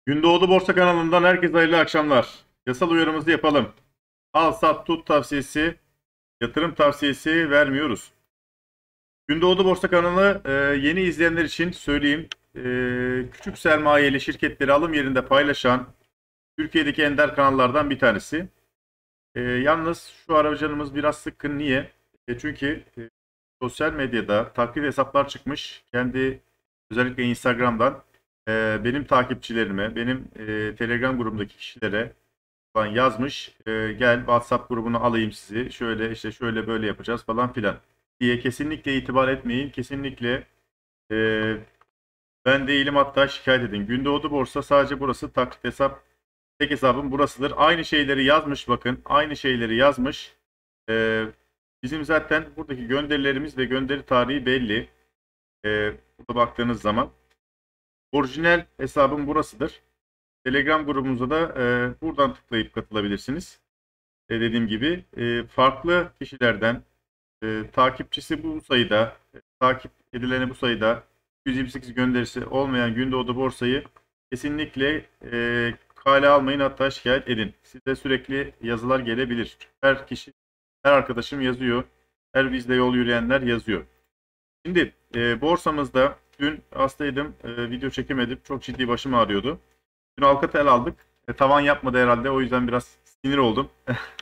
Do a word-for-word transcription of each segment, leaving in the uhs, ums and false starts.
Gündoğdu Borsa kanalından herkese hayırlı akşamlar. Yasal uyarımızı yapalım. Al sat tut tavsiyesi, yatırım tavsiyesi vermiyoruz. Gündoğdu Borsa kanalı e, yeni izleyenler için söyleyeyim. E, küçük sermayeli şirketleri alım yerinde paylaşan Türkiye'deki ender kanallardan bir tanesi. E, yalnız şu ara canımız biraz sıkkın. Niye? E, çünkü e, sosyal medyada taklit hesaplar çıkmış. Kendi özellikle Instagram'dan e, benim takipçilerime, benim e, Telegram grubumdaki kişilere falan yazmış. E, gel WhatsApp grubuna alayım sizi. Şöyle işte şöyle böyle yapacağız falan filan diye kesinlikle itibar etmeyin. Kesinlikle e, ben değilim, hatta şikayet edin. Gündoğdu Borsa sadece burası, taklit hesap. Tek hesabım burasıdır. Aynı şeyleri yazmış, bakın. Aynı şeyleri yazmış. Ee, bizim zaten buradaki gönderilerimiz ve gönderi tarihi belli. Ee, burada baktığınız zaman. Orijinal hesabım burasıdır. Telegram grubumuza da e, buradan tıklayıp katılabilirsiniz. E, dediğim gibi e, farklı kişilerden e, takipçisi bu sayıda, e, takip edileni bu sayıda, yüz yirmi sekiz gönderisi olmayan Gündoğdu Borsa'yı kesinlikle e, kale almayın, hatta şikayet edin. Size sürekli yazılar gelebilir. Her kişi, her arkadaşım yazıyor. Her bizde yol yürüyenler yazıyor. Şimdi e, borsamızda dün hastaydım, e, video çekemedim. Çok ciddi başım ağrıyordu. Dün Alcatel aldık. E, tavan yapmadı herhalde, o yüzden biraz sinir oldum.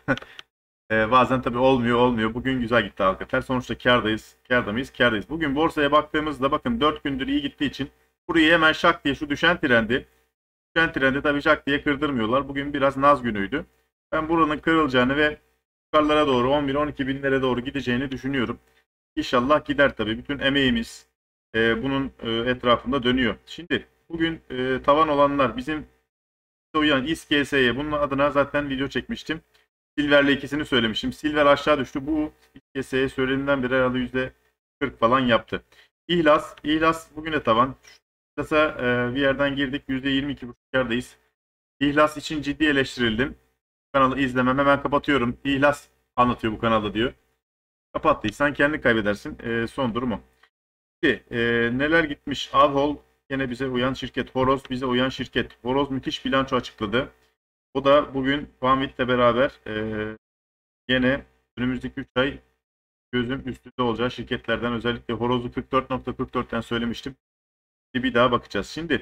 Ee, bazen tabii olmuyor olmuyor. Bugün güzel gitti Alcatel. Sonuçta kârdayız. Kârda mıyız? Kârdayız. Bugün borsaya baktığımızda bakın dört gündür iyi gittiği için burayı hemen şak diye şu düşen trendi. Düşen trendi tabii şak diye kırdırmıyorlar. Bugün biraz naz günüydü. Ben buranın kırılacağını ve yukarılara doğru on bir on iki binlere doğru gideceğini düşünüyorum. İnşallah gider tabii. Bütün emeğimiz e, bunun e, etrafında dönüyor. Şimdi bugün e, tavan olanlar bizim uyan İSKS'ye, bunun adına zaten video çekmiştim. Silver'le ikisini söylemişim. Silver aşağı düştü. Bu İSKS'ye söylediğimden beri herhalde yüzde kırk falan yaptı. İhlas, İhlas bugüne tavan. İhlas'a e, bir yerden girdik. yüzde yirmi iki buçuk kârdayız. İhlas için ciddi eleştirildim. Kanalı izlemem, hemen kapatıyorum. İhlas anlatıyor bu kanalda diyor. Kapattıysan kendi kaybedersin. E, son durumu. Şimdi, e, neler gitmiş? Avhol yine bize uyan şirket. Horoz bize uyan şirket. Horoz müthiş bilanço açıkladı. O da bugün Banvit'le beraber e, yine önümüzdeki üç ay gözüm üstünde olacağı şirketlerden, özellikle Horoz'u kırk dört nokta kırk dörtten söylemiştim. Bir daha bakacağız. Şimdi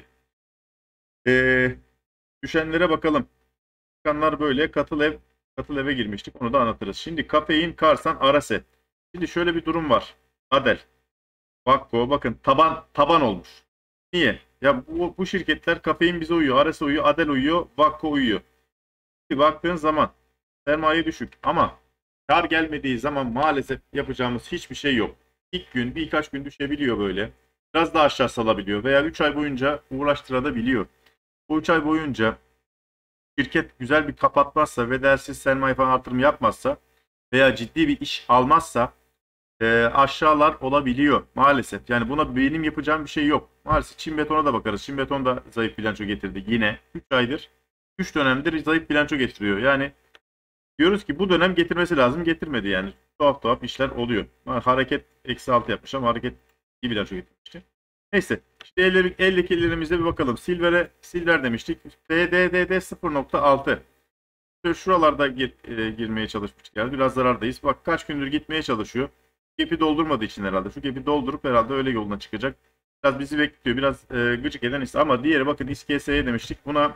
e, düşenlere bakalım. Çıkanlar böyle. Katıl ev, katıl eve girmiştik. Onu da anlatırız. Şimdi Kafein, Karsan, Arase. Şimdi şöyle bir durum var. Adel, Vakko bakın taban taban olmuş. Niye? Ya bu, bu şirketler, Kafein bize uyuyor, Arase uyuyor, Adel uyuyor, Vakko uyuyor. Şimdi baktığın zaman sermaye düşük ama kar gelmediği zaman maalesef yapacağımız hiçbir şey yok. İlk gün birkaç gün düşebiliyor böyle. Biraz daha aşağı salabiliyor veya üç ay boyunca uğraştırabiliyor. Bu üç ay boyunca şirket güzel bir kapatmazsa ve değersiz sermaye falan artırım yapmazsa veya ciddi bir iş almazsa e, aşağılar olabiliyor maalesef. Yani buna benim yapacağım bir şey yok. Maalesef Çin Beton'a da bakarız. Çin Beton da zayıf bilanço getirdi yine. üç aydır, üç dönemdir zayıf bilanço getiriyor. Yani diyoruz ki bu dönem getirmesi lazım. Getirmedi yani. Tuhaf tuhaf işler oluyor. Hareket eksi altı yapmış ama hareket iyi bilanço getirmişti. Neyse. İşte el, eldeki ellerimize bir bakalım. Silver'e, Silver demiştik. B D D D sıfır nokta altı. Şuralarda gir, e, girmeye çalışmıştık. Yani biraz zarardayız. Bak kaç gündür gitmeye çalışıyor. Gap'i doldurmadığı için herhalde. Şu gap'i doldurup herhalde öyle yoluna çıkacak. Biraz bizi bekliyor. Biraz e, gıcık eden ise, ama diğeri bakın İSKS'ye demiştik. Buna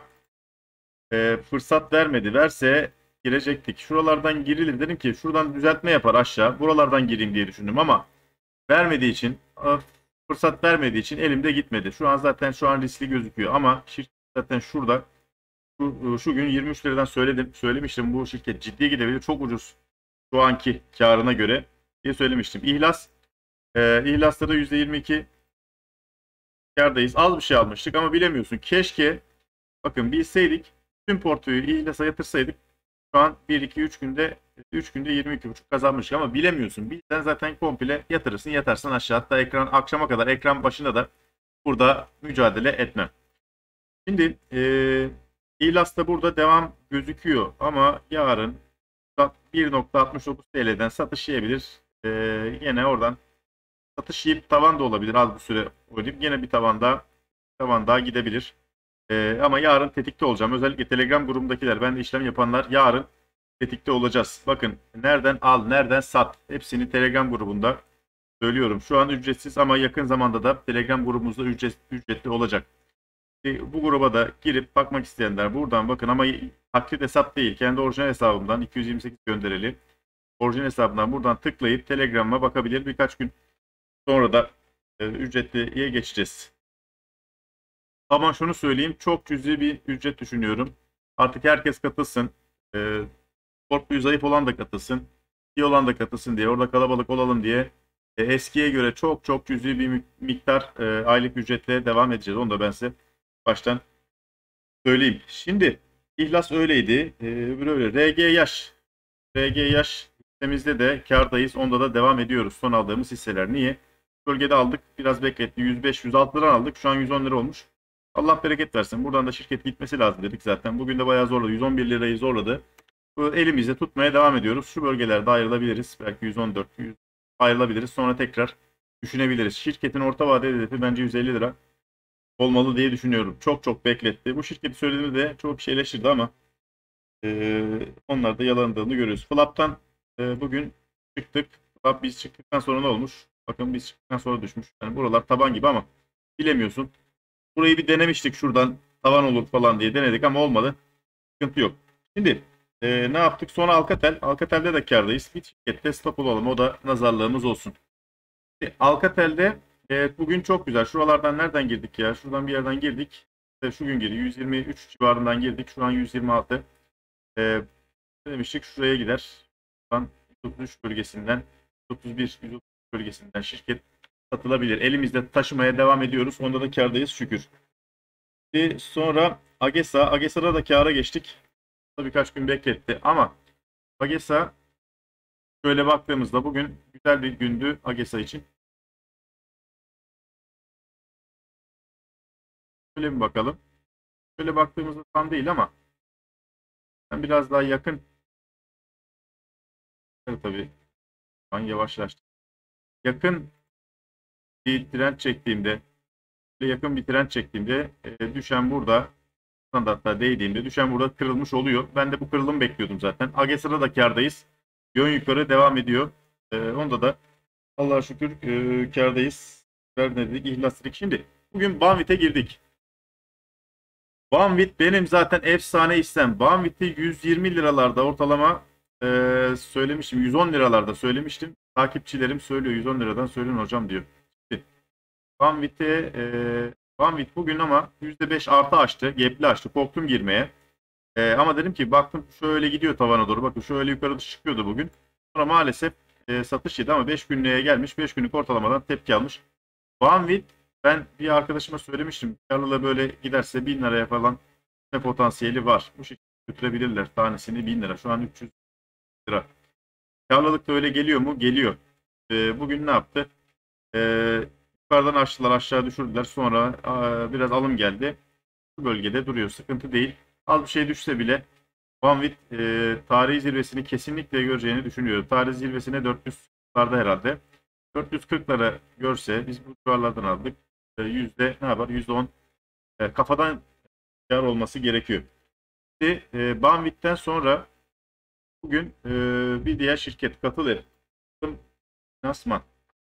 e, fırsat vermedi. Verse girecektik. Şuralardan girilir dedim ki şuradan düzeltme yapar aşağı. Buralardan gireyim diye düşündüm ama vermediği için, fırsat vermediği için elimde gitmedi. Şu an zaten şu an riskli gözüküyor ama şirket zaten şurada. Şu, şu gün yirmi üç liradan söyledim, söylemiştim bu şirket ciddi gidebilir. Çok ucuz şu anki karına göre diye söylemiştim. İhlas, e, İhlas'ta da yüzde yirmi iki kârdayız. Az bir şey almıştık ama bilemiyorsun. Keşke bakın bilseydik tüm portföyü İhlas'a yatırsaydık şu an bir iki üç günde üç günde yirmi iki buçuk kazanmıştık ama bilemiyorsun. Bilsen zaten komple yatırırsın, yatarsın aşağı. Hatta ekran akşama kadar ekran başında da burada mücadele etmem. Şimdi e, İhlas'ta burada devam gözüküyor ama yarın bir nokta altmış dokuz T L'den satış yiyebilir. E, yine oradan satış yiyip tavan da olabilir, az bir süre oynayıp yine bir tavan daha tavan daha gidebilir. E, ama yarın tetikte olacağım. Özellikle Telegram grubundakiler, ben de işlem yapanlar yarın tetikte olacağız. Bakın, nereden al, nereden sat. Hepsini Telegram grubunda söylüyorum. Şu an ücretsiz ama yakın zamanda da Telegram grubumuzda ücret, ücretli olacak. E, bu gruba da girip bakmak isteyenler buradan bakın, ama taklit hesap değil. Kendi orijinal hesabımdan iki yüz yirmi sekiz göndereli. Orijinal hesabından buradan tıklayıp Telegram'a bakabilir. Birkaç gün sonra da e, ücretliye geçeceğiz. Ama şunu söyleyeyim, çok cüzi bir ücret düşünüyorum. Artık herkes katılsın. E, Portföyü zayıf olan da katılsın. İyi olan da katılsın diye. Orada kalabalık olalım diye. E, eskiye göre çok çok cüzi bir miktar e, aylık ücretle devam edeceğiz. Onu da ben size baştan söyleyeyim. Şimdi İhlas öyleydi. E, öbürü öyle. R G Yaş. R G Yaş hissemizde de kârdayız. Onda da devam ediyoruz. Son aldığımız hisseler. Niye? Bölgede aldık. Biraz bekletti. yüz beş yüz altı lira aldık. Şu an yüz on lira olmuş. Allah bereket versin. Buradan da şirket gitmesi lazım dedik zaten. Bugün de bayağı zorladı. yüz on bir lirayı zorladı. Bu elimizde tutmaya devam ediyoruz. Şu bölgelerde ayrılabiliriz. Belki yüz on dört yüz ayrılabiliriz. Sonra tekrar düşünebiliriz. Şirketin orta vadeli hedefi bence yüz elli lira olmalı diye düşünüyorum. Çok çok bekletti. Bu şirketi söylediğimde çok kişi eleştirdi ama e, onlar da yalandığını görüyoruz. Flap'tan e, bugün çıktık. Flap biz çıktıktan sonra ne olmuş? Bakın biz çıktıktan sonra düşmüş. Yani buralar taban gibi ama bilemiyorsun. Burayı bir denemiştik, şuradan tavan olur falan diye denedik ama olmadı. Sıkıntı yok. Şimdi e, ne yaptık? Sonra Alcatel. Alcatel'de de kârdayız. Bir şirkette stop olalım. O da nazarlığımız olsun. Şimdi Alcatel'de evet, bugün çok güzel. Şuralardan nereden girdik ya? Şuradan bir yerden girdik. İşte şu gün girdi. yüz yirmi üç civarından girdik. Şu an yüz yirmi altı. E, demiştik şuraya gider. Şuradan yüz otuz üç bölgesinden yüz otuz bir yüz otuz üç bölgesinden şirket satılabilir. Elimizde taşımaya devam ediyoruz. Onda da kârdayız şükür. Şimdi sonra Agesa. Agesa'da da kâra geçtik. Birkaç gün bekletti ama Agesa, şöyle baktığımızda bugün güzel bir gündü Agesa için. Şöyle bir bakalım. Şöyle baktığımızda tam değil ama ben biraz daha yakın. Evet, tabii şu an yavaşlaştı. Yakın bir trend çektiğimde, yakın bir trend çektiğimde e, düşen burada, standartta değdiğimde düşen burada kırılmış oluyor. Ben de bu kırılımı bekliyordum zaten. Agesa'da da kârdayız. Yön yukarı devam ediyor. E, onda da Allah'a şükür e, kârdayız. Dedik, ihlas dedik. Şimdi bugün Banvit'e girdik. Banvit benim zaten efsane hissem. Banvit'i yüz yirmi liralarda ortalama e, söylemiştim. yüz on liralarda söylemiştim. Takipçilerim söylüyor. yüz on liradan söyleyin hocam diyor. Şimdi Banvit'e e, Banvit bugün ama yüzde beş artı açtı. Gap'li açtı. Korktum girmeye. E, ama dedim ki baktım şöyle gidiyor tavana doğru. Bakın şöyle yukarı çıkıyordu bugün. Sonra maalesef e, satış yedi ama beş günlüğe gelmiş. beş günlük ortalamadan tepki almış. Banvit, ben bir arkadaşıma söylemiştim. Karlılığı böyle giderse bin liraya falan ne potansiyeli var. Bu şekilde götürebilirler. Tanesini bin lira. Şu an üç yüz lira. Karlılık da öyle geliyor mu? Geliyor. E, bugün ne yaptı? E, yukarıdan açtılar, aşağı düşürdüler. Sonra a, biraz alım geldi. Bu bölgede duruyor. Sıkıntı değil. Az bir şey düşse bile Banvit e, tarihi zirvesini kesinlikle göreceğini düşünüyorum. Tarihi zirvesine dört yüzlerde herhalde. dört yüz kırkları görse biz bu civarlardan aldık. E, yüzde ne yapar? yüzde on e, kafadan kar olması gerekiyor. Şimdi, e, Banvit'ten sonra bugün e, bir diğer şirket Katıl Finansman.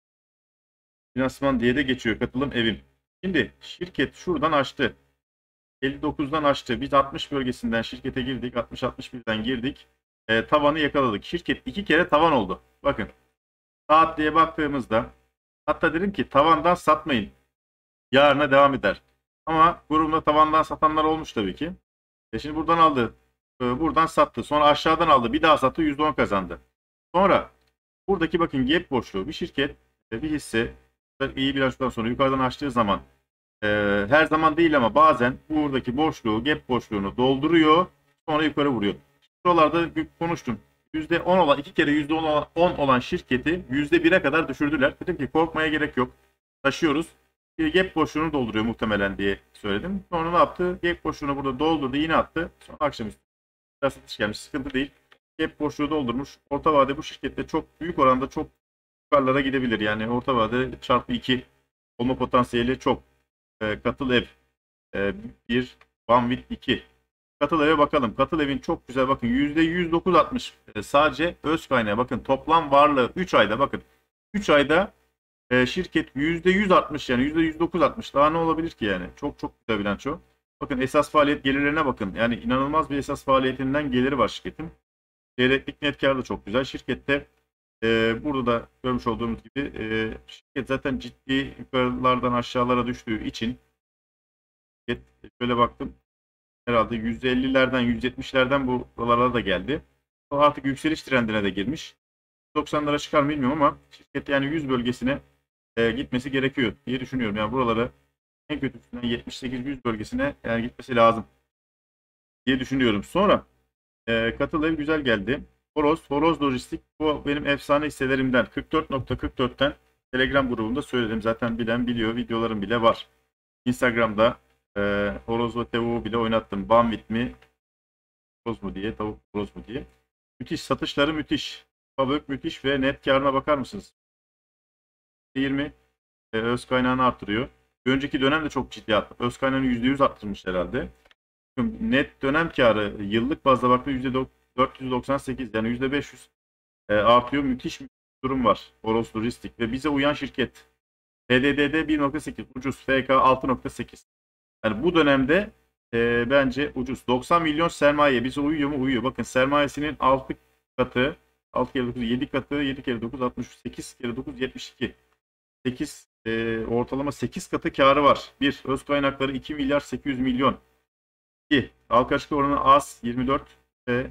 Finansman diye de geçiyor. Katılım Evim. Şimdi şirket şuradan açtı. elli dokuzdan açtı. Biz altmış bölgesinden şirkete girdik. altmış altmış birden girdik. E, tavanı yakaladık. Şirket iki kere tavan oldu. Bakın. Saat diye baktığımızda, hatta dedim ki tavandan satmayın. Yarına devam eder. Ama grubumda tavandan satanlar olmuş tabii ki. E şimdi buradan aldı. E, buradan sattı. Sonra aşağıdan aldı. Bir daha sattı. yüzde on kazandı. Sonra buradaki bakın gap boşluğu. Bir şirket, e, bir hisse iyi bilançodan sonra yukarıdan açtığı zaman e, her zaman değil ama bazen buradaki boşluğu, gap boşluğunu dolduruyor. Sonra yukarı vuruyor. Şuralarda konuştum. yüzde on olan, iki kere yüzde on olan, on olan şirketi yüzde bire kadar düşürdüler. Dedim ki korkmaya gerek yok. Taşıyoruz. Bir gap boşluğunu dolduruyor muhtemelen diye söyledim. Sonra ne yaptı? Gap boşluğunu burada doldurdu, yine attı. Sonra akşamüstü biraz satış gelmiş. Sıkıntı değil. Gap boşluğu doldurmuş. Orta vade bu şirkette çok büyük oranda çok yukarılara gidebilir. Yani orta vade çarpı iki olma potansiyeli çok. E, katıl ev e, bir Banvit iki. Katıl eve bakalım. Katıl evin çok güzel bakın yüzde yüz dokuz virgül altmış e, sadece öz kaynağı bakın toplam varlığı üç ayda bakın üç ayda e, şirket yüzde yüz artmış yani yüzde yüz dokuz artmış. Daha ne olabilir ki yani? Çok çok güzel bilanço. Bakın esas faaliyet gelirlerine bakın. Yani inanılmaz bir esas faaliyetinden geliri var şirketin. Çeyreklik net kar da çok güzel. Şirkette e, burada da görmüş olduğumuz gibi e, şirket zaten ciddi yukarılardan aşağılara düştüğü için şirket şöyle baktım herhalde yüz ellilerden yüz yetmişlerden buralara da geldi. O artık yükseliş trendine de girmiş. doksanlara çıkar mı bilmiyorum ama şirket yani yüz bölgesine e, gitmesi gerekiyor diye düşünüyorum. Yani buraları en kötüsünden yetmiş sekiz yüz bölgesine yani gitmesi lazım diye düşünüyorum. Sonra e, Katıl ev güzel geldi. Horoz, Horoz Lojistik bu benim efsane hisselerimden. kırk dört nokta kırk dörtten Telegram grubunda söyledim. Zaten bilen biliyor. Videolarım bile var. Instagram'da e, horoz ve tavuğu bile oynattım. Banvit mi? Horoz mu diye. Tavuk horoz mu diye. Müthiş. Satışları müthiş. Tavuk müthiş ve net karına bakar mısınız? yirmi e, öz kaynağını artırıyor. Bir önceki dönem de çok ciddi arttı. Öz kaynağını yüzde yüz arttırmış herhalde. Net dönem karı yıllık bazda baktığında yüzde dört yüz doksan sekiz yani yüzde beş yüz e, artıyor. Müthiş bir durum var. Horoz Lojistik ve bize uyan şirket. P D D'de bir nokta sekiz ucuz. F K altı nokta sekiz. Yani bu dönemde e, bence ucuz. doksan milyon sermaye bize uyuyor mu? Uyuyor. Bakın sermayesinin altı katı altı kere dokuz yedi katı yedi kere dokuz altmış sekiz kere dokuz yetmiş iki. sekiz e, ortalama sekiz katı karı var. Bir öz kaynakları iki milyar sekiz yüz milyon. iki halka açık oranı az yirmi dört ve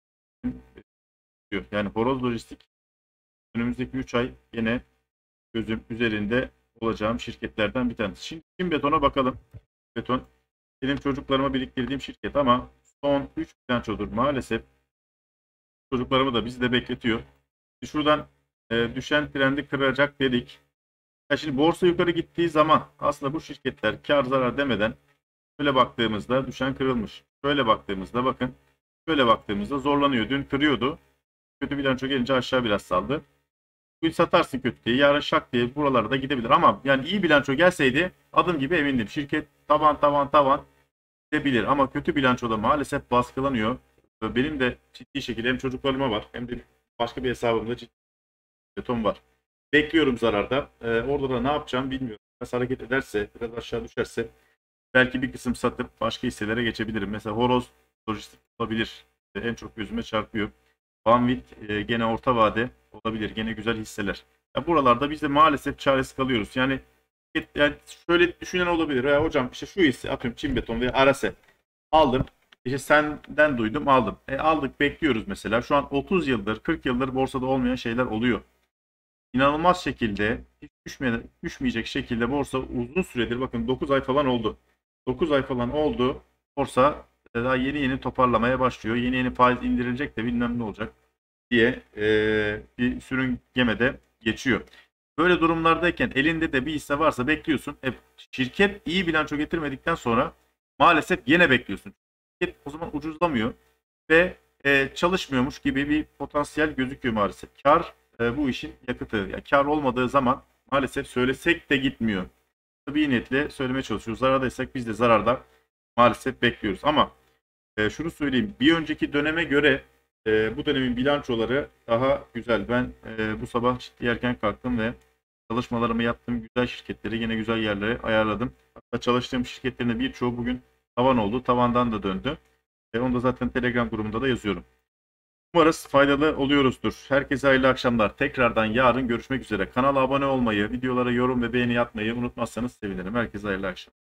diyor. Yani Horoz Lojistik önümüzdeki üç ay yine gözüm üzerinde olacağım şirketlerden bir tanesi. Şimdi Çin Beton'a bakalım. Beton benim çocuklarıma biriktirdiğim şirket ama son üç bilançodur maalesef çocuklarımı da bizi de bekletiyor. Şuradan e, düşen trendi kıracak dedik. Ya şimdi borsa yukarı gittiği zaman aslında bu şirketler kar zarar demeden şöyle baktığımızda düşen kırılmış. Şöyle baktığımızda bakın şöyle baktığımızda zorlanıyor. Dün kırıyordu. Kötü bilanço gelince aşağı biraz saldı. Bugün satarsın kötü diye. Yarın şak diye buralara da gidebilir. Ama yani iyi bilanço gelseydi adım gibi emindim. Şirket tavan tavan tavan gidebilir. Ama kötü bilançoda maalesef baskılanıyor. Benim de ciddi şekilde hem çocuklarıma var hem de başka bir hesabımda ciddi beton var. Bekliyorum zararda. Ee, orada da ne yapacağım bilmiyorum. Biraz hareket ederse, biraz aşağı düşerse belki bir kısım satıp başka hisselere geçebilirim. Mesela Horoz Lojistik olabilir. Ee, en çok gözüme çarpıyor. Banvit e, gene orta vade olabilir. Gene güzel hisseler. Ya buralarda biz de maalesef çaresiz kalıyoruz. Yani, yani şöyle düşünen olabilir. Ya hocam işte şu hisse atıyorum Çin Beton veya Arase aldım. İşte senden duydum aldım. E aldık bekliyoruz mesela. Şu an otuz yıldır kırk yıldır borsada olmayan şeyler oluyor. İnanılmaz şekilde hiç düşmeye, düşmeyecek şekilde borsa uzun süredir bakın dokuz ay falan oldu. dokuz ay falan oldu. Borsa daha yeni yeni toparlamaya başlıyor. Yeni yeni faiz indirilecek de bilmem ne olacak diye e, bir sürüngemede geçiyor. Böyle durumlardayken elinde de bir hisse varsa bekliyorsun. E, şirket iyi bilanço getirmedikten sonra maalesef yine bekliyorsun. Şirket o zaman ucuzlamıyor ve e, çalışmıyormuş gibi bir potansiyel gözüküyor maalesef. Kar e, bu işin yakıtı. Yani kar olmadığı zaman maalesef söylesek de gitmiyor. Tabii iyi niyetle söylemeye çalışıyoruz. Zarardaysak biz de zararda maalesef bekliyoruz. Ama e, şunu söyleyeyim. Bir önceki döneme göre e, bu dönemin bilançoları daha güzel. Ben e, bu sabah ciddi erken kalktım ve çalışmalarımı yaptım. Güzel şirketleri yine güzel yerlere ayarladım. Hatta çalıştığım şirketlerin birçoğu bugün tavan oldu. Tavandan da döndü. E, onu da zaten Telegram grubunda da yazıyorum. Umarız faydalı oluyoruzdur. Herkese hayırlı akşamlar. Tekrardan yarın görüşmek üzere. Kanala abone olmayı, videolara yorum ve beğeni yapmayı unutmazsanız sevinirim. Herkese hayırlı akşamlar.